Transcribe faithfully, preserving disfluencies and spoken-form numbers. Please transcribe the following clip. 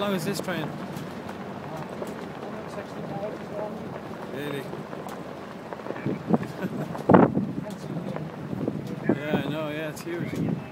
long is this train? Really? Yeah, I know, yeah, it's huge.